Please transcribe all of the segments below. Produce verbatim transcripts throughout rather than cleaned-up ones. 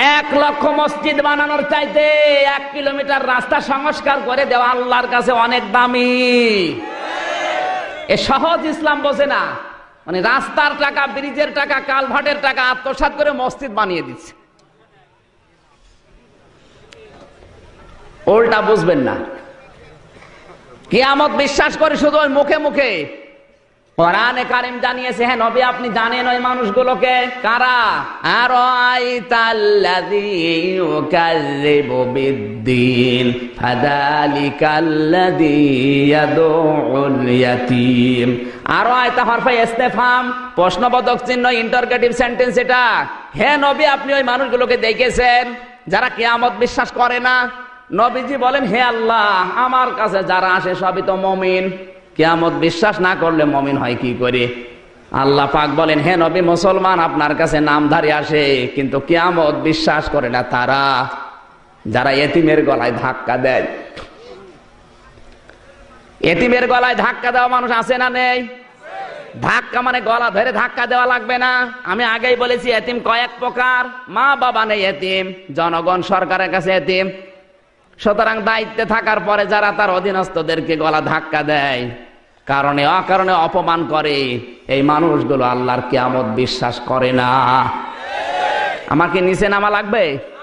এক লক্ষ মসজিদ বানানোর চাইতে এক কিলোমিটার রাস্তা সংস্কার করে দেওয়া আল্লাহর কাছে অনেক দামি। এ সহজ ইসলাম বোঝে না, মানে রাস্তার টাকা, ব্রিজের টাকা, কালভার্টের টাকা আত্মসাৎ করে মসজিদ বানিয়ে দিচ্ছে। উল্টা বুঝবেন না। কিয়ামত বিশ্বাস করে শুধু ওই মুখে মুখে। কোরআনে কারিম জানিয়েছে, হ্যাঁ নবী আপনি জানেন ওই মানুষগুলোকে কারা? আরাইতাল্লাযী ইউকাযযিবু বিদ্দীন ফাযালিকাল্লাযী ইয়াদউল ইয়াতীম। আরাইতা হরফে ইস্তেফহাম, প্রশ্নবোধক চিহ্ন, ইন্টারগেটিভ সেন্টেন্স এটা। হে নবী আপনি ওই মানুষগুলোকে দেখেছেন যারা কিয়ামত বিশ্বাস করে না? নবীজি বলেন, হে আল্লাহ আমার কাছে যারা আসে সবই তো মুমিন, কিয়ামত বিশ্বাস না করলে মুমিন হয় কি করে? আল্লাহ পাক বলেন, হে নবী মুসলমান আপনার কাছে নামধারী আসে কিন্তু কিয়ামত বিশ্বাস করে না তারা যারা এতিমের গলায় ধাক্কা দেয়। এতিমের গলায় ধাক্কা দেওয়া মানুষ আছে না নেই? ধাক্কা মানে গলা ধরে ধাক্কা দেওয়া লাগবে না। আমি আগেই বলেছি এতিম কয়েক প্রকার। মা বাবা নেই এতিম, জনগণ সরকারের কাছে এতিম। সুতরাং দায়িত্বে থাকার পরে যারা তার অধীনস্থদেরকে গলা ধাক্কা দেয়, কারণে অকারণে অপমান করে, এই মানুষগুলো আল্লাহর কিয়ামত বিশ্বাস করে না। আমার কি নিচে নামা লাগবে?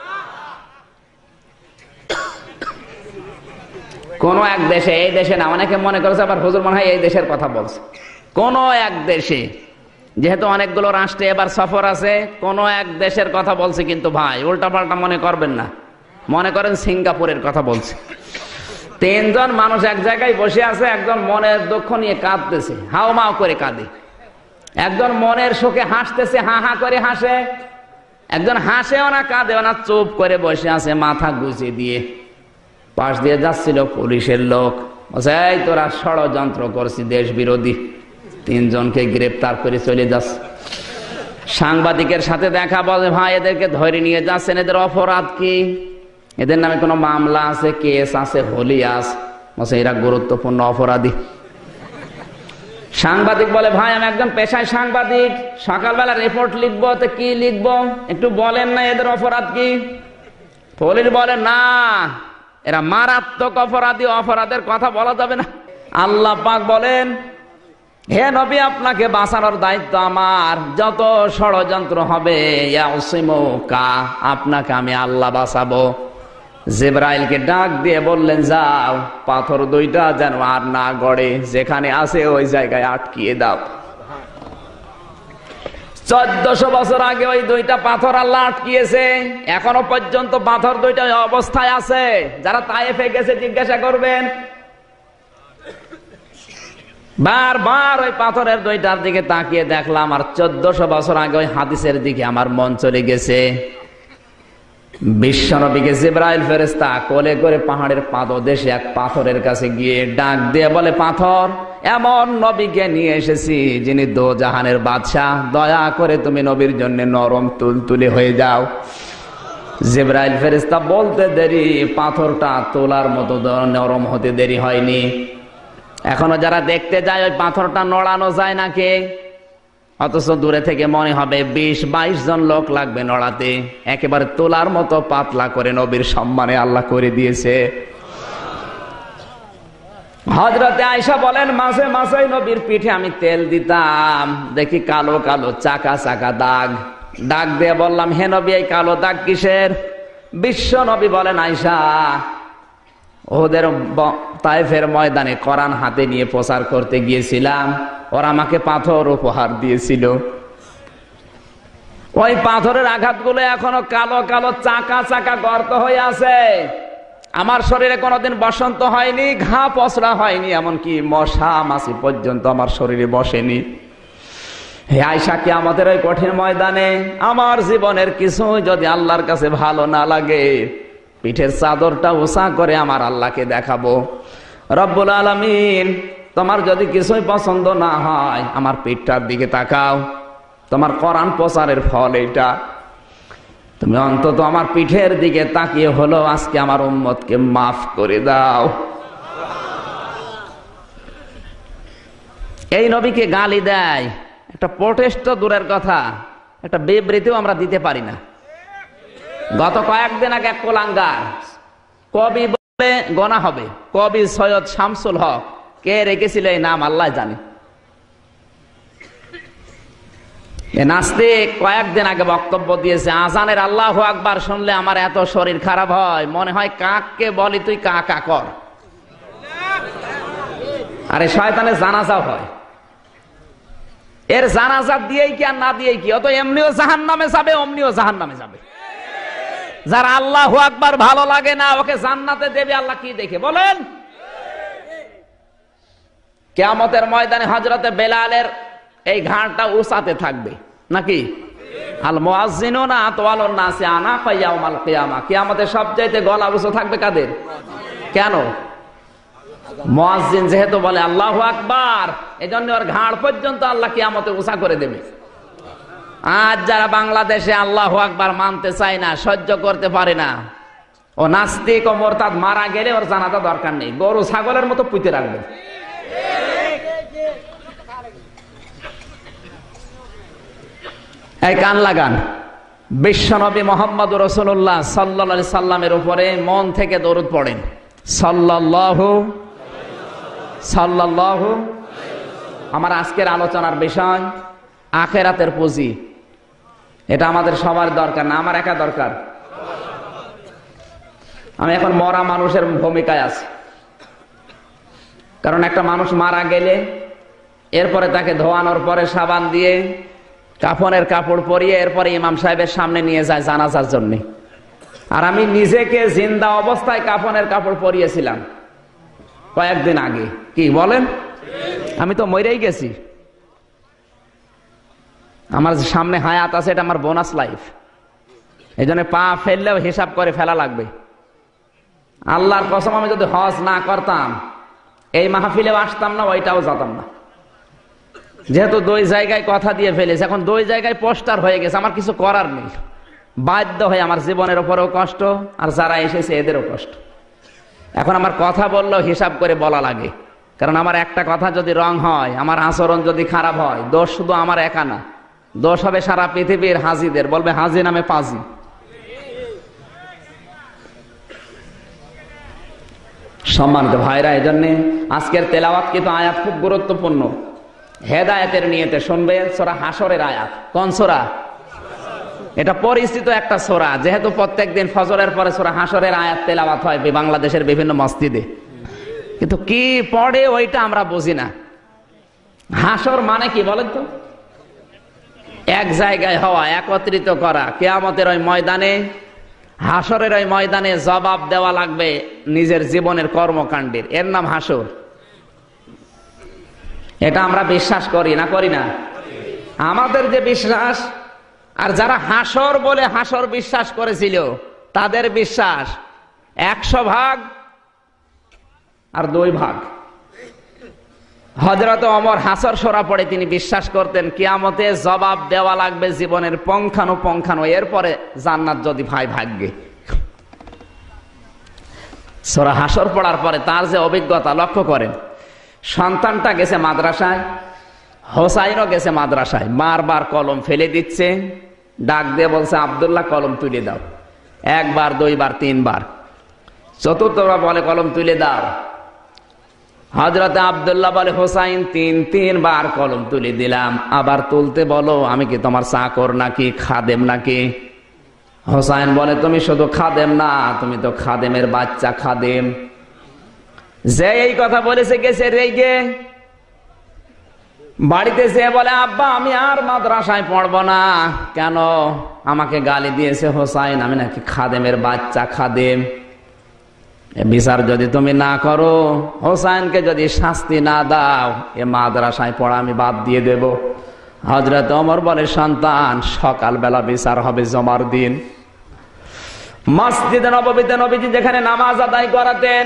কোন এক দেশে, এই দেশে না, অনেকে মনে করেছে আবার হুজুর মনে হয় এই দেশের কথা বলছে। কোন এক দেশে, যেহেতু অনেকগুলো রাষ্ট্রে এবার সফর আছে, কোন এক দেশের কথা বলছে কিন্তু ভাই উল্টা পাল্টা মনে করবেন না। মনে করেন সিঙ্গাপুরের কথা বলছে। তিনজন মানুষ এক জায়গায় বসে আছে, একজন মনের দুঃখ নিয়ে কাঁদতেছে, হাও মাও করে কাঁদে। একজন মনের শোকে হাসতেছে, হা হা করে হাসে। একজন হাসেও না কাঁদেও না, চুপ করে বসে আছে মাথা গুছিয়ে দিয়ে। পাশ দিয়ে যাচ্ছিল পুলিশের লোক, বলছে এই তোরা ষড়যন্ত্র করছি দেশ বিরোধী। তিনজনকে গ্রেপ্তার করে চলে যাচ্ছে। সাংবাদিকের সাথে দেখা, বলে ভাই এদেরকে ধরে নিয়ে যাচ্ছেন, এদের অপরাধ কি? এদের নামে কোনো মামলা আছে, কেস আছে, হলি আছে? বলছে এরা গুরুত্বপূর্ণ অপরাধী। সাংবাদিক বলে ভাই আমি একজন পেশায় সাংবাদিক, সকালবেলা রিপোর্ট লিখবো, তো কি লিখবো একটু বলেন না, এদের অপরাধ কি? পুলিশ বলে না এরা মারাত্মক অপরাধী, অপরাধের কথা বলা যাবে না। আল্লাহ পাক বলেন, হে নবী আপনাকে বাঁচানোর দায়িত্ব আমার। যত ষড়যন্ত্র হবে ইয়াসিমুকা, আপনাকে আমি আল্লাহ বাঁচাবো। জিবরাইলকে ডাক দিয়ে বললেন যাও, পাথর দুইটা যেন আর না গড়ে, যেখানে আছে ওই জায়গায় আটকিয়ে দাও। চোদ্দশো বছর আগে ওই দুইটা পাথর আল্লাহ আটকিয়েছে, এখনো পর্যন্ত পাথর দুইটা অবস্থায় আছে। যারা তায়েফে গেছে জিজ্ঞাসা করবেন। বারবার ওই পাথরের দুইটার দিকে তাকিয়ে দেখলাম, আর চোদ্দশো বছর আগে ওই হাদিসের দিকে আমার মন চলে গেছে। বিশ্বনবীকে জিবরাইল ফেরেশতা কোলে করে পাহাড়ের পাদদেশে এক পাথরের কাছে গিয়ে ডাক দিয়ে বলে, পাথর এমন নবীকে নিয়ে এসেছি যিনি দো জাহানের বাদশাহ, দয়া করে তুমি নবীর জন্য নরম তুলতুলে হয়ে যাও। জিবরাইল ফেরেশতা বলতে দেরি, পাথরটা তোলার মতো নরম হতে দেরি হয়নি। এখনো যারা দেখতে যায় ওই পাথরটা নড়ানো যায় নাকি? অথচ দূরে থেকে মনে হবে বিশ বাইশ জন লোক লাগবে নড়াতে। একেবারে তোলার মতো পাতলা করে নবীর সম্মানে আল্লাহ করে দিয়েছে। হযরতে আয়েশা বলেন, মাসে মাসে নবীর পিঠে আমি তেল দিতাম, দেখি কালো কালো চাকা চাকা দাগ। ডাক দিয়ে বললাম, হে নবী এই কালো দাগ কিসের? বিশ্ব নবী বলেন, আয়েশা ওদের তায়েফের ময়দানে কোরআন হাতে নিয়ে প্রচার করতে গিয়েছিলাম, ওরা আমাকে পাথর উপহার দিয়েছিল। ওই পাথরের আঘাতগুলো এখনো কালো কালো চাকা চাকা গর্ত হয়ে আছে। আমার শরীরে কোনোদিন বসন্ত হয়নি, ঘা পচড়া হয়নি, এমনকি মশা মাছি পর্যন্ত আমার শরীরে বসেনি। হে আয়েশা, কি আমাদের ওই কঠিন ময়দানে আমার জীবনের কিছু যদি আল্লাহর কাছে ভালো না লাগে, পিঠের চাদরটা উঁচা করে আমার আল্লাহকে দেখাবো। রব্বুল আলামিন, তোমার যদি কিছুই পছন্দ না হয় আমার পিঠটার দিকে তাকাও, তোমার কোরআন প্রচারের ফল এটা। তুমি অন্তত আমার পিঠের দিকে তাকিয়ে হলো আজকে আমার উম্মতকে মাফ করে দাও। এই নবীকে গালি দেয়, একটা প্রোটেস্ট তো দূরের কথা, একটা বিবৃতিও আমরা দিতে পারি না। গত কয়েকদিন আগে এক কোলাঙ্গার কবি বলে গোনা হবে, কবি সৈয়দ শামসুল হক, কে রেখেছিল এই নাম আল্লাহ জানে। নাস্তিক কয়েকদিন আগে বক্তব্য দিয়েছে, আজানের আল্লাহু আকবার শুনলে আমার এত শরীর খারাপ হয়, মনে হয় কাককে বলি তুই কা কা কর। আরে শয়তানের জানাজাও হয়, এর জানাজা দিয়েই কি আর না দিয়েই কি, অত এমনিও জাহান্নামে যাবে অমনিও জাহান্নামে যাবে। যার আল্লাহু আকবার ভালো লাগে না ওকে জান্নাতে দেবে আল্লাহ কি দেখে বলেন? কিয়ামতের ময়দানে হযরতে বেলালের এই ঘাড়টা উঁচাতে থাকবে নাকি? আল মুয়াজ্জিনুনা আতওয়ালুন নাসি আনাকা ইয়াউমাল কিয়ামা, কিয়ামতে সবচাইতে গলা উঁচু থাকবে কাদের? কেন? মুয়াজ্জিন যেহেতু বলে আল্লাহু আকবার, এজন্য ওর ঘাড় পর্যন্ত আল্লাহ কিয়ামতে উঁচা করে দেবে। আজ যারা বাংলাদেশে আল্লাহু আকবার মানতে চায় না, সহ্য করতে পারে না, ও নাস্তিক ও মুরতাদ মারা গেলে ওর জানাজা দরকার নেই, গরু ছাগলের মতো পুঁতে রাখবে। এই কান লাগান, বিশ্বনবী মুহাম্মদুর রাসূলুল্লাহ সাল্লাল্লাহু আলাইহি সাল্লামের উপরে মন থেকে দরুদ পড়েন। সাল্লাল্লাহু সাল্লাল্লাহু। আমার আজকের আলোচনার বিষয় আখিরাতের পুঁজি। এটা আমাদের সবার দরকার না, আমার একা দরকার। আমি এখন মরা মানুষের ভূমিকায় আছি, কারণ একটা মানুষ মারা গেলে এরপরে তাকে ধোয়ানোর পরে সাবান দিয়ে কাফনের কাপড় পরিয়ে এরপরে ইমাম সাহেবের সামনে নিয়ে যায় জানাজার জন্য। আর আমি নিজেকে জিন্দা অবস্থায় কাফনের কাপড় পরিয়েছিলাম কয়েকদিন আগে। কি বলেন? আমি তো মরেই গেছি, আমার সামনে হায়াত আছে, এটা আমার বোনাস লাইফ। এই জন্য পা ফেললেও হিসাব করে ফেলা লাগবে। আল্লাহর কসম, আমি যদি হজ না করতাম এই মাহফিলেও আসতাম না, ওইটাও যেতাম না। যেহেতু দুই জায়গায় কথা দিয়ে ফেলেছে, এখন দুই জায়গায় পোস্টার হয়ে গেছে, আমার কিছু করার নেই, বাধ্য হয়ে আমার জীবনের উপরেও কষ্ট আর যারা এসেছে এদেরও কষ্ট। এখন আমার কথা বললেও হিসাব করে বলা লাগে, কারণ আমার একটা কথা যদি রং হয়, আমার আচরণ যদি খারাপ হয়, দোষ শুধু আমার একা না, দোষ হবে সারা পৃথিবীর হাজিদের। বলবে হাজি নামে পাজি। সম্মানিত ভাইরা, এই জন্য আজকের তেলাওয়াত কিন্তু আয়াত খুব গুরুত্বপূর্ণ। হেদায়েতের নিয়তে শুনবে সূরা হাশরের আয়াত। কোন সূরা? এটা পরিচিত একটা সূরা, যেহেতু প্রত্যেকদিন ফজরের পরে সূরা হাশরের আয়াত তেলাওয়াত হয় বাংলাদেশের বিভিন্ন মসজিদে, কিন্তু কি পড়ে ওইটা আমরা বুঝি না। হাশর মানে কি বলেন তো? এক জায়গায় হওয়া, একত্রিত করা। কিয়ামতের ওই ময়দানে, হাশরের ওই ময়দানে জবাব দেওয়া লাগবে নিজের জীবনের কর্মকাণ্ডের, এর নাম হাশর। এটা আমরা বিশ্বাস করি না করি না? আমাদের যে বিশ্বাস, আর যারা হাশর বলে হাশর বিশ্বাস করেছিল তাদের বিশ্বাস একশো ভাগ আর দুই ভাগ। হযরত ওমর হাশর সূরা পড়ে তিনি বিশ্বাস করতেন কিয়ামতে জবাব দেওয়া লাগবে জীবনের পুঙ্খানুপুঙ্খানু, এরপরে জান্নাত যদি ভাই ভাগ্যে। সূরা হাশর পড়ার পরে তার যে অভিজ্ঞতা লক্ষ্য করেন। সন্তানটা গেছে মাদ্রাসায়, হোসাইনও গেছে মাদ্রাসায়, বারবার কলম ফেলে দিচ্ছে, ডাক দিয়ে বলছে আব্দুল্লাহ কলম তুলে দাও। একবার, দুইবার, তিনবার, চতুর্থবার বলে কলম তুলে দাও। হযরত আব্দুল্লাহ বলে হোসাইন তিন তিনবার কলম তুলে দিলাম, আবার তুলতে বলো, আমি কি তোমার চাকর নাকি, খাদেম নাকি? হোসাইন বলে তুমি শুধু খাদেম না, তুমি তো খাদেমের বাচ্চা খাদেম। যে এই কথা বলেছে গেছে রেগে, বাড়িতে যেয়ে বলে আব্বা আমি আর মাদ্রাসায় পড়বো না। কেন? আমাকে গালি দিয়েছে হোসাইন, আমি নাকি খাদেমের বাচ্চা খাদেম। বিচার যদি তুমি না করো, হোসাইনকে যদি শাস্তি না দাও, এ মাদ্রাসায় পড়া আমি বাদ দিয়ে দেব। হযরত ওমর বলে সন্তান, সকালবেলা বিচার হবে জমার দিন। মসজিদে নববীতে নবীজি যেখানে নামাজ আদায় করাতেন,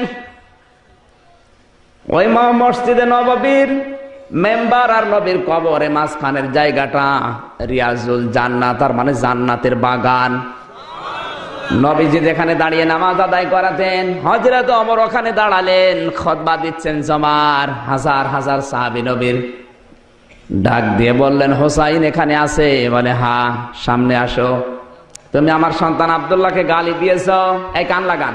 ওই মসজিদে নববীর মেম্বার আর নবীর কবরে মাঝখানের জায়গাটা রিয়াজুল জান্নাত, তার মানে জান্নাতের বাগান। নবীজি যেখানে দাঁড়িয়ে নামাজ আদায় করাতেন, হযরত ওমর ওখানে দাঁড়ালেন, খুতবা দিচ্ছেন জমার। হাজার হাজার সাহাবী নবীর। ডাক দিয়ে বললেন হোসাইন এখানে আছে? বলে হ্যাঁ, সামনে আসো। তুমি আমার সন্তান আব্দুল্লাহকে গালি দিয়েছ, এই কান লাগান।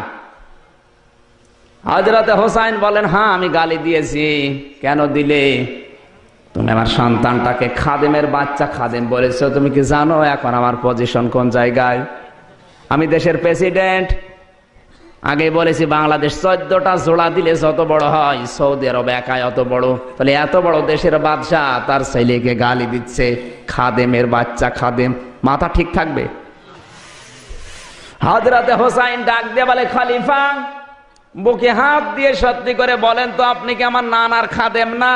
হযরতে হোসাইন বলেন, হ্যাঁ আমি গালি দিয়েছি। কেন দিলে? তুমি আমার সন্তানটাকে খাদেমের বাচ্চা খাদেম বলেছো। তুমি কি জানো এখন আমার পজিশন কোন জায়গায়? আমি দেশের প্রেসিডেন্ট। আগে বলেছি বাংলাদেশ চোদ্দটা জোড়া দিলে যত বড় হয়, সৌদি আরব একাই অত বড়। তাহলে এত বড় দেশের বাদশাহ তার ছেলেকে গালি দিচ্ছে খাদেমের বাচ্চা খাদেম, মাথা ঠিক থাকবে? হযরতে হোসাইন ডাক দিয়ে বলে, খলিফা বুকে হাত দিয়ে সত্যি করে বলেন তো, আপনি কি আমার নানার খাদেম না?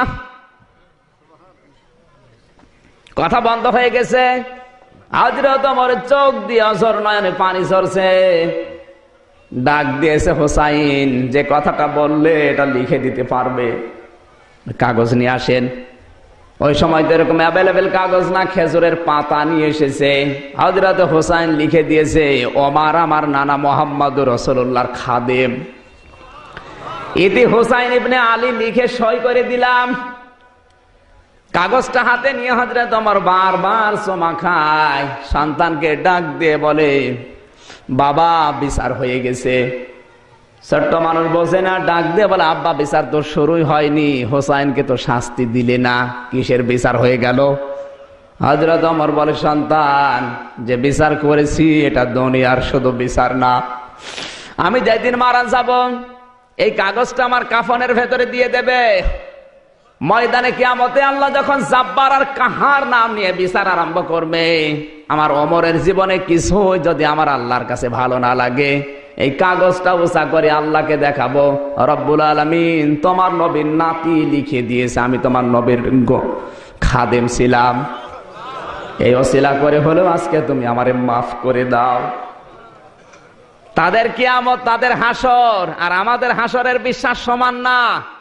কথা বন্ধ হয়ে গেছে। হযরত ওমর চোখ দিয়ে অঝর নয়নে পানি ঝরছে। ডাক দিয়েছে, হোসাইন যে কথাটা বললে এটা লিখে দিতে পারবে? কাগজ নিয়ে আসেন। ওই সময় তো এরকম অ্যাভেলেবেল কাগজ না, খেজুরের পাতা নিয়ে এসেছে। হযরত হোসাইন লিখে দিয়েছে, ওমর আমার নানা মুহাম্মদুর রাসূলুল্লাহর খাদেম। ইতি হোসাইন ইবনে আলী লিখে সই করে দিলাম। কাগজটা হাতে নিয়ে হযরত ওমর বারবার চুমা খায়। সন্তানকে ডাক দিয়ে বলে, বাবা বিচার হয়ে গেছে। ছোট্ট মানুষ বোঝে না, ডাক দিয়ে বলে, আব্বা বিচার তো শুরুই হয়নি, হোসাইনকে তো শাস্তি দিলে না, কিসের বিচার হয়ে গেল? হযরত ওমর বলে, সন্তান যে বিচার করেছি এটা দুনিয়ার শুধু বিচার না, আমি যেদিন মারা যাব এই কাগজটা আমার কাফনের ভেতরে দিয়ে দেবে। ময়দানে কিয়ামতে আল্লাহ যখন জাব্বার আর কাহার নাম নিয়ে বিচার আরম্ভ করবে, আমার ওমরের জীবনে কিছু যদি আমার আল্লাহর কাছে ভালো না লাগে, এই কাগজটা উঁচা করে আল্লাহকে দেখাবো, রব্বুল আলামিন তোমার নবীর নাতি লিখে দিয়েছে আমি তোমার নবীর খাদেম ছিলাম। এই ওসিলা করে হলেও আজকে তুমি আমারে মাফ করে দাও। তাদের কিয়ামত, তাদের হাসর আর আমাদের হাসরের বিশ্বাস সমান না।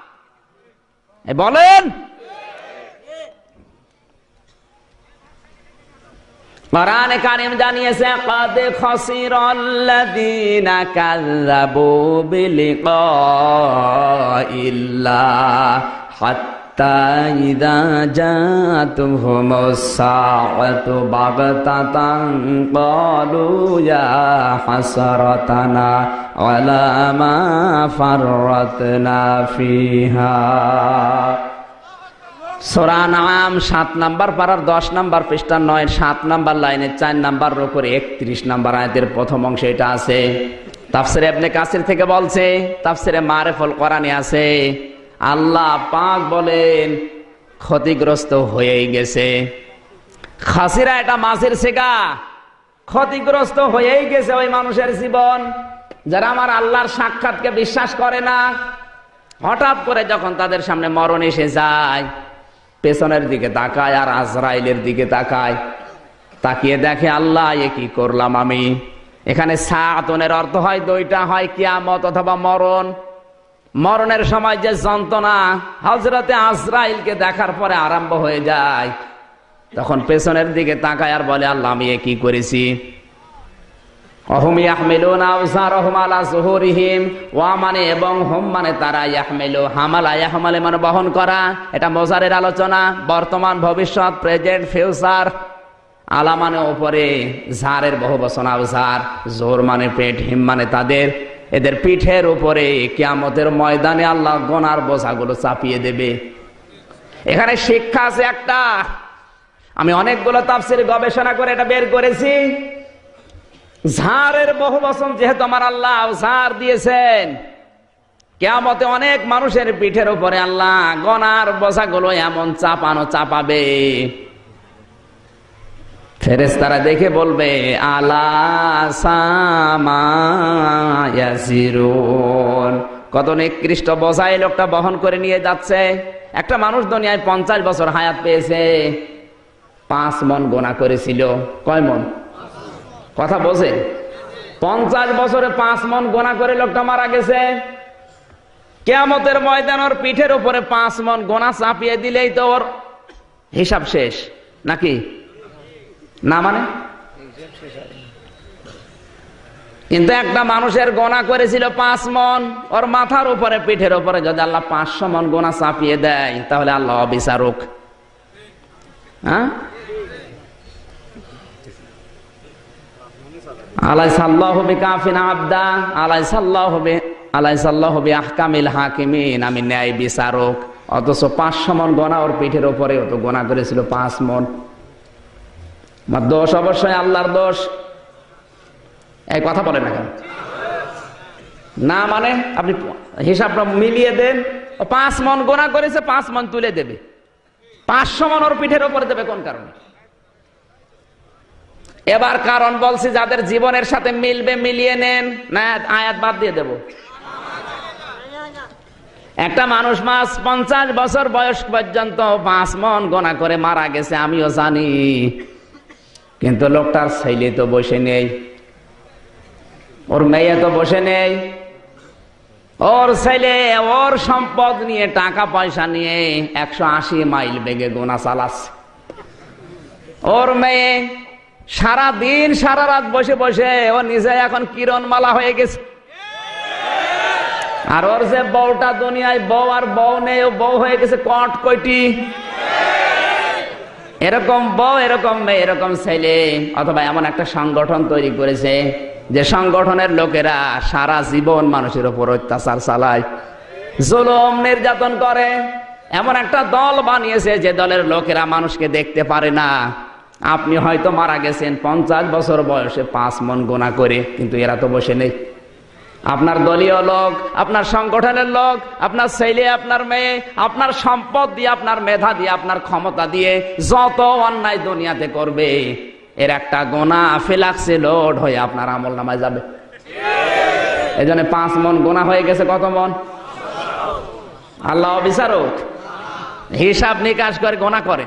বলেন, কোরআনে কারীম জানিয়েছে, قد خسر الذين كذبوا بلقاء الله حتى إذا جاءتهم الساعة بغتة قالوا يا حسرتنا على ما فرطنا فيها। সূরা নাম সাত নাম্বার পারার দশ নাম্বার পৃষ্ঠা নয় সাত নাম্বার লাইনের চার নাম্বার রুকুর একত্রিশ নাম্বার আয়াতের প্রথম অংশে এটা আছে। তাফসিরে ইবনে কাসির থেকে বলছে, তাফসিরে মারিফুল কোরআনে আছে, আল্লাহ পাক বলেন ক্ষতিগ্রস্ত হয়েই গেছে। খাসিরা এটা মাছের সেগা, ক্ষতিগ্রস্ত হয়েই গেছে ওই মানুষের জীবন যারা আমার আল্লাহর সাক্ষাৎকে বিশ্বাস করে না। হঠাৎ করে যখন তাদের সামনে মরণ এসে যায়, পেছনের দিকে তাকায় আর আজরাইলের দিকে তাকায়, তাকিয়ে দেখে আল্লাহ এ কি করলাম আমি। এখানে সাআতুনের অর্থ হয় দুইটা, হয় কিয়ামত অথবা মরণ। মরণের সময় যে যন্ত্রণা হযরতে আজরাইলকে দেখার পরে আরম্ভ হয়ে যায়, তখন পেছনের দিকে তাকায় আর বলে আল্লাহ আমি এ কি করেছি। অহুম ইয়াহমিলুনা আওযারহুম আলা যুহুরিহিম, ওয়া মানে এবং হুম মানে তারা, ইয়াহমিলু হামালা, ইয়াহমালে মানে বহন করা। এটা মোজারের আলোচনা, বর্তমান ভবিষ্যৎ প্রেজেন্ট ফিউচার। আলা মানে উপরে, ঝারের বহুবচন আওযার, জোর মানে পেট, হিম মানে তাদের। এদের পিঠের উপরে কিয়ামতের ময়দানে আল্লাহ গোনার বোঝাগুলো চাপিয়ে দেবে। এখানে শিক্ষা আছে একটা, আমি অনেকগুলো তাফসীর গবেষণা করে এটা বের করেছি। ঝাড়ের বহু বচন যেহেতু আমার আল্লাহ ঝাড় দিয়েছেন, কিয়ামতে অনেক মানুষের পিঠের উপরে আল্লাহ গনার বোঝাগুলো এমন চাপানো চাপাবে, ফেরেশতারা দেখে বলবে আলা সামা ইয়াসিরুন, কত নিকৃষ্ট বোঝা এই লোকটা বহন করে নিয়ে যাচ্ছে। একটা মানুষ দুনিয়ায় পঞ্চাশ বছর হায়াত পেয়েছে, পাঁচ মন গোনা করেছিল। কয় মন? কথা বোঝে? পঞ্চাশ বছরে পাঁচ মন গোনা করে লোকটা মারা গেছে। কিয়ামতের ময়দান ওর পিঠের উপরে পাঁচ মন গোনা চাপিয়ে দিলেই তো ওর হিসাব শেষ নাকি না? মানে কিন্তু একটা মানুষের গোনা করেছিল পাঁচ মন, ওর মাথার উপরে পিঠের উপরে যদি আল্লাহ পাঁচশো মন গোনা চাপিয়ে দেয়, তাহলে আল্লাহ অবিচারক। হ্যাঁ, আলাইসাল্লাহু বিকাফিন আবদা আলাইসাল্লাহু বি আলাইসাল্লাহু বিআহকামিল হাকিমিন, আমি ন্যায় বিচারক। অথচ পাঁচশো মন গোনা ওর পিঠের উপরে, ও তো গোনা করেছিল পাঁচ মন। আমার দোষ অবশ্যই আল্লাহর দোষ। এই কথা বলে না কেন? না মানে আপনি হিসাবটা মিলিয়ে দেন, পাঁচ মন গোনা করেছে, পাঁচ মন তুলে দেবে, পাঁচশো মন ওর পিঠের উপরে দেবে কোন কারণে? এবার কারণ বলছি, যাদের জীবনের সাথে মিলবে মিলিয়ে নেন, না আয়াত বাদ দিয়ে দেব। একটা মানুষ মাস পঞ্চাশ বছর বয়স পর্যন্ত পাঁচ মন গোনা করে মারা গেছে, আমিও জানি, কিন্তু লোকটার ছেলে তো বসে নেই, ওর মেয়ে তো বসে নেই, ওর ছেলে ওর সম্পদ নিয়ে টাকা পয়সা নিয়ে একশো আশি মাইল বেগে গোনা চালাচ্ছে। ওর মেয়ে সারা দিন সারা রাত বসে বসে ও নিজে এখন কিরণমালা হয়ে গেছে। আর ওর যে বউটা দুনিয়ায় বউ আর বউ নেই, ও বউ হয়ে গেছে কটকটি। এরকম বউ, এরকম মেয়ে, এরকম ছেলে, অথবা এমন একটা সংগঠন তৈরি করেছে যে সংগঠনের লোকেরা সারা জীবন মানুষের উপর অত্যাচার চালায়, জুলুম নির্যাতন করে। এমন একটা দল বানিয়েছে যে দলের লোকেরা মানুষকে দেখতে পারে না। আপনি হয়তো মারা গেছেন পঞ্চাশ বছর বয়সে পাঁচ মন গোনা করে, কিন্তু এরা তো বসে নেই। আপনার দলীয় লোক, আপনার সংগঠনের লোক, আপনার ছেলে, আপনার মেয়ে, আপনার সম্পদ দিয়ে, আপনার মেধা দিয়ে, আপনার ক্ষমতা দিয়ে যত অন্যায় দুনিয়াতে করবে, এর একটা গোনা ফেলাক্সে লোড হয়ে আপনার আমল নামায় যাবে। এই জন্য পাঁচ মন গোনা হয়ে গেছে। কত মন? আল্লাহ বিচারক, হিসাব নিকাশ করে গোনা করেন।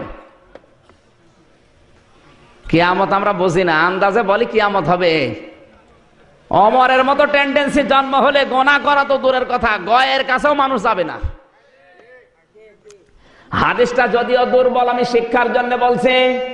কিয়ামত আমরা বুঝি না, আন্দাজে বলি কিয়ামত হবে। অমরের মতো টেন্ডেন্সি জন্ম হলে গোনা করা তো দূরের কথা, গয়ের কাছেও মানুষ যাবে না। হাদিসটা যদিও দুর্বল, আমি শিক্ষার জন্য বলছি।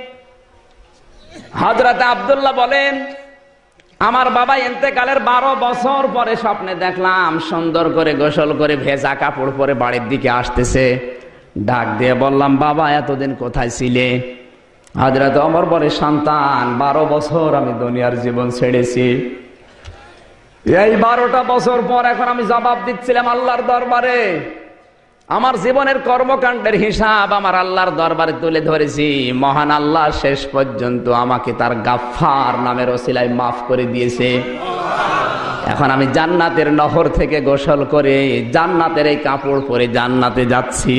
হযরত আব্দুল্লাহ বলেন, আমার বাবা ইন্তেকালের বারো বছর পরে স্বপ্নে দেখলাম সুন্দর করে গোসল করে ভেজা কাপড় পরে বাড়ির দিকে আসতেছে। ডাক দিয়ে বললাম, বাবা এতদিন কোথায় ছিলে? হযরত ওমর বলে, সন্তান, বারো বছর আমি দুনিয়ার জীবন ছেড়েছি। এই বারোটা বছর পর এখন আমি জবাব দিচ্ছিলাম আল্লাহর দরবারে। আমার জীবনের কর্মকাণ্ডের হিসাব আমার আল্লাহর দরবারে তুলে ধরেছি। মহান আল্লাহ শেষ পর্যন্ত আমাকে তার গাফফার নামের ওসিলায় মাফ করে দিয়েছে। এখন আমি জান্নাতের নহর থেকে গোসল করে জান্নাতের এই কাপড় পরে জান্নাতে যাচ্ছি।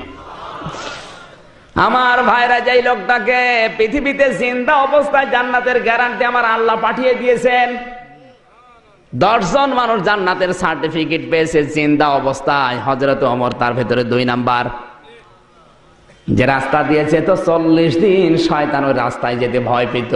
আমার ভাইরা, যেই লোকটাকে পৃথিবীতে জিন্দা অবস্থায় জান্নাতের গ্যারান্টি আমার আল্লাহ পাঠিয়ে দিয়েছেন, দশজন মানুষ জান্নাতের সার্টিফিকেট পেয়েছে জিন্দা অবস্থায়, হযরত ওমর তার ভেতরে দুই নাম্বার। যে রাস্তা দিয়েছে তো চল্লিশ দিন শয়তান ওই রাস্তায় যেতে ভয় পেত।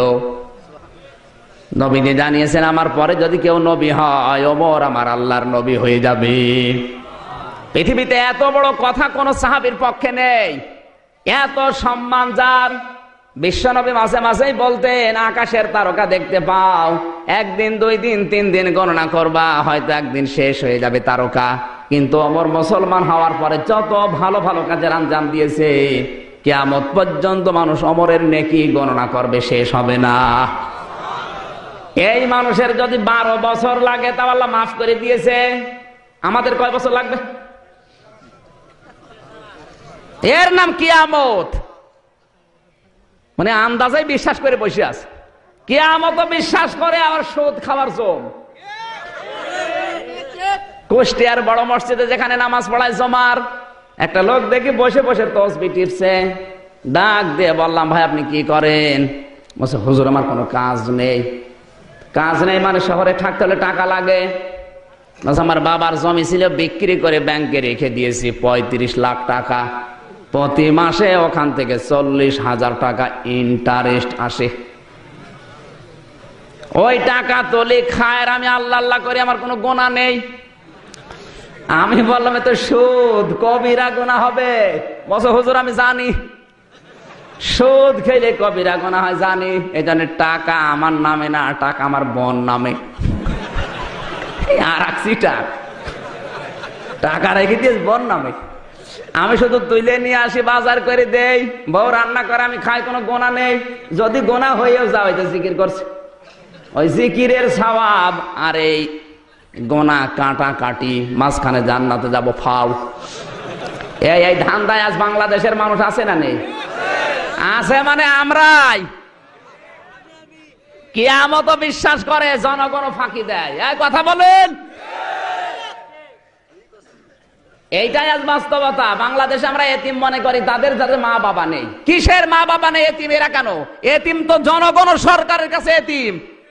নবীজি জানিয়েছেন, আমার পরে যদি কেউ নবী হয়, ওমর আমার আল্লাহর নবী হয়ে যাবে। পৃথিবীতে এত বড় কথা কোন সাহাবীর পক্ষে নেই, এত সম্মান যার। বিশ্বনবী মাঝে মাঝেই বলতেন, আকাশের তারকা দেখতে পাও, একদিন দুই দিন তিন দিন গণনা করবা, হয়তো একদিন শেষ হয়ে যাবে তারকা। কিন্তু ওমর মুসলমান হওয়ার পরে যত ভালো ভালো কাজের আঞ্জাম দিয়েছে, কিয়ামত পর্যন্ত মানুষ ওমরের নেকি গণনা করবে, শেষ হবে না। এই মানুষের যদি বারো বছর লাগে তা আল্লাহ মাফ করে দিয়েছে, আমাদের কয় বছর লাগবে? এর নাম কিয়ামত। মানে আন্দাজে বিশ্বাস করে বসে আছে, কিয়ামত বিশ্বাস করে, আবার সুদ খাওয়ার জম। কুষ্টিয়ার বড় মসজিদে যেখানে নামাজ পড়ায় জমার, একটা লোক দেখি বসে বসে তসবিহ টিপছে। ডাক দিয়ে বললাম, ভাই আপনি কি করেন? বলছে, হুজুর আমার কোনো কাজ নেই। কাজ নেই মানে শহরে থাকতে হলে টাকা লাগে। আমার বাবার জমি ছিল, বিক্রি করে ব্যাংকে রেখে দিয়েছি পঁয়ত্রিশ লাখ টাকা। প্রতি মাসে ওখান থেকে চল্লিশ হাজার টাকা ইন্টারেস্ট আসে। ওই টাকা তোলে খায়, আমি আল্লাহ আল্লাহ করে, আমার কোনো গোনা নেই। আমি বললাম, এ তো সুদ, কবিরা গোনা হবে। বলছে, হুজুর আমি জানি সুদ খেলে কবিরা গোনা হয়, জানি। এই জন্য টাকা আমার নামে না, টাকা আমার বোন নামে। আর টাকা রেখে দিয়েছ বোন নামে। আমি শুধু তুলে নিয়ে আসি, বাজার করে দেই, বউ রান্না করে আমি খাই, কোনো গোনা নেই। যদি গোনা হয়েও যাও, এটা জিকির করছে, ওই জিকিরের সওয়াব আর এই গোনা কাটা কাটি মাঝখানে জান্নাতে যাব ফাও। এই এই ধান্দায় আজ বাংলাদেশের মানুষ আছে না নেই? আছে মানে আমরাই। কিয়ামত বিশ্বাস করে, জনগণ ফাঁকি দেয়। এই কথা বলেন, এইটাই আজ বাস্তবতা। বাংলাদেশে আমরা এতিম মনে করি তাদের যাদের মা বাবা নেই। কিসের মা বাবা নেই? এতিম এরা কেন? এতিম তো জনগণ, সরকারের কাছে এতিম।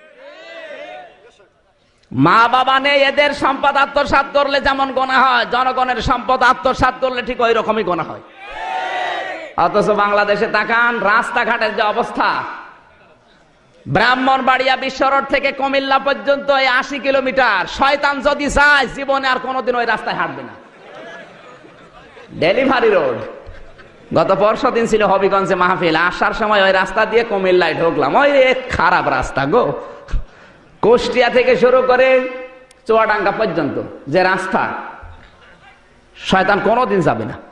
মা বাবা নেই, এদের সম্পদ আত্মসাৎ করলে যেমন গোনা হয়, জনগণের সম্পদ আত্মসাৎ করলে ঠিক ওই রকমই গোনা হয়। অথচ বাংলাদেশে তাকান, রাস্তাঘাটের যে অবস্থা, ব্রাহ্মণবাড়িয়া বিশ্ব রোড থেকে কুমিল্লা পর্যন্ত এই আশি কিলোমিটার, শয়তান যদি চায় জীবনে আর কোনোদিন ওই রাস্তায় হাঁটবে না। Delivery road. গত পরশু দিন ছিল হবিগঞ্জে মাহফিল, আসার সময় ওই রাস্তা দিয়ে কুমিল্লায় ঢুকলাম। ওই খারাপ রাস্তা গো, কুষ্টিয়া থেকে শুরু করে চুয়াডাঙ্গা পর্যন্ত যে রাস্তা, শয়তান কোনোদিন যাবে না।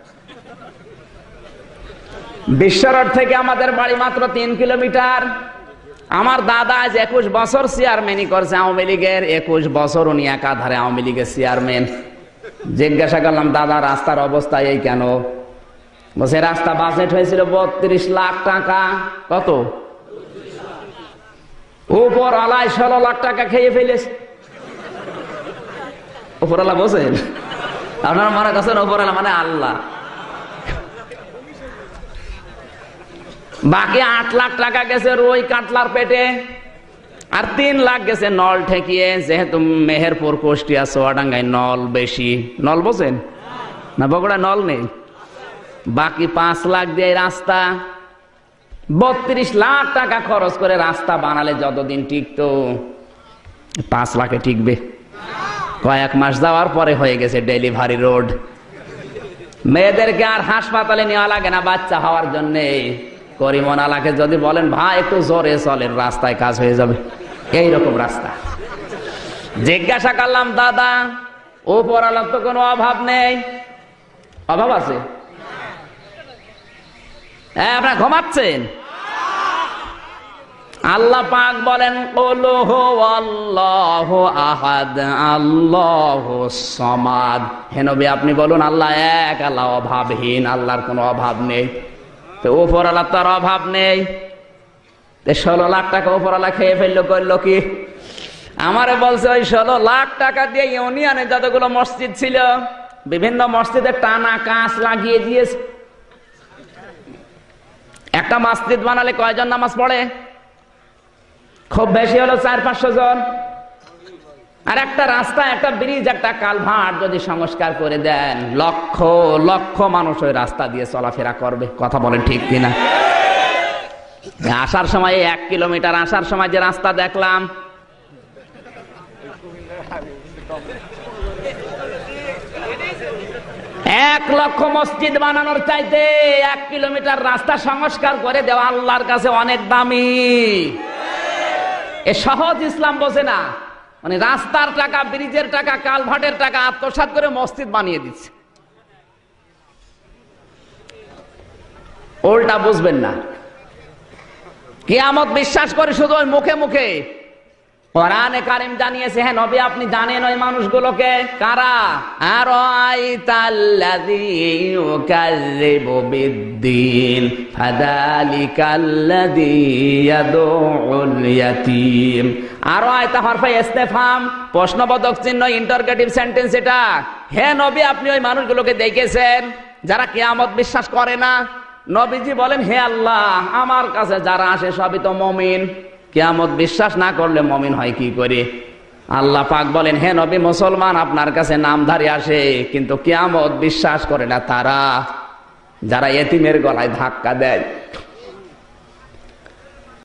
বিশ্ব রোড থেকে আমাদের বাড়ি মাত্র তিন কিলোমিটার। আমার দাদা আজ একুশ বছর চেয়ারম্যানই করছে আওয়ামী লীগের। একুশ বছর উনি একাধারে আওয়ামী লীগের চেয়ারম্যান। জিজ্ঞাসা করলাম, দাদা রাস্তার অবস্থা এই কেন? বলছে রাস্তা বাজেট হয়েছিল বত্রিশ লাখ টাকা। কত? উপর আলায় ষোলো লাখ টাকা খেয়ে ফেলেছে। উপরওয়ালা বলছেন, আপনারা মনে করছেন উপরওয়ালা মানে আল্লাহ। বাকি আট লাখ টাকা গেছে রুই কাতলার পেটে, আর তিন লাখ গেছে নল ঠেকিয়ে। যেহেতু মেহেরপুর, কুষ্টিয়া, চুয়াডাঙ্গায় নল বেশি। নল বোঝেন না? বগুড়া নল নেই। বাকি পাঁচ লাখ দিয়ে রাস্তা। বত্রিশ লাখ টাকা খরচ করে রাস্তা বানালে যতদিন টিকতো, পাঁচ লাখে টিকবে? কয়েক মাস যাওয়ার পরে হয়ে গেছে ডেলিভারি রোড। মেয়েদেরকে আর হাসপাতালে নেওয়া লাগে না বাচ্চা হওয়ার জন্য। করিমনালাকে যদি বলেন ভাই একটু জোরে চলেন, রাস্তায় কাজ হয়ে যাবে। এইরকম রাস্তা। জিজ্ঞাসা করলাম, দাদা উপরওয়ালার তো কোনো অভাব নেই? অভাব আছে? আপনারা ঘুমাচ্ছেন? আল্লাহ পাক বলেন, কুল হুয়াল্লাহু আহাদ আল্লাহুস সামাদ। হে নবী আপনি বলুন আল্লাহ এক, আল্লাহ অভাবহীন, আল্লাহর কোনো অভাব নেই। তো উপরওয়ালার তার অভাব নেই। ষোলো লাখ টাকা উপরওয়ালা খেয়ে ফেললো, করলো কি? আমারে বলছে ওই ষোলো লাখ টাকা দিয়ে ইউনিয়নে যতগুলো মসজিদ ছিল, বিভিন্ন মসজিদে টানা কাঁচ লাগিয়ে দিয়েছে। একটা মসজিদ বানালে কয়জন নামাজ পড়ে? খুব বেশি হলো চার পাঁচশো জন। আর একটা রাস্তা, একটা ব্রিজ, একটা কালভার্ট যদি সংস্কার করে দেন, লক্ষ লক্ষ মানুষ ওই রাস্তা দিয়ে চলাফেরা করবে। কথা বলেন ঠিক কিনা? আসার সময় এক কিলোমিটার আসার সময় যে রাস্তা দেখলাম, এক লক্ষ মসজিদ বানানোর চাইতে এক কিলোমিটার রাস্তা সংস্কার করে দেওয়া আল্লাহর কাছে অনেক দামি। এ সহজ ইসলাম বোঝে না। মানে রাস্তার টাকা, ব্রিজের টাকা, কালভার্টের টাকা আত্মসাৎ করে মসজিদ বানিয়ে দিচ্ছে। উল্টা বুঝবেন না। কিয়ামত বিশ্বাস করে শুধু ওই মুখে মুখে। কোরআনে কারীম জানিয়েছে, হ্যাঁ নবী আপনি জানেন ওই মানুষগুলোকে কারা? আরাইতাল্লাযী ইউকাযযিবু বিদ্দীন ফাযালিকাল্লাযী ইয়াদউল ইয়াতীম। আরাইতা হরফে ইস্তেফহাম, প্রশ্নবোধক চিহ্ন, ইন্টারগেটিভ সেন্টেন্স এটা। হে নবী আপনি ওই মানুষগুলোকে দেখেছেন যারা কিয়ামত বিশ্বাস করে না? নবীজি বলেন, হে আল্লাহ আমার কাছে যারা আসে সবই তো মুমিন, কিয়ামত বিশ্বাস না করলে মুমিন হয় কি করে? আল্লাহ পাক বলেন, হে নবী মুসলমান আপনার কাছে নামধারী আসে, কিন্তু কিয়ামত বিশ্বাস করে না তারা যারা এতিমের গলায় ধাক্কা দেয়।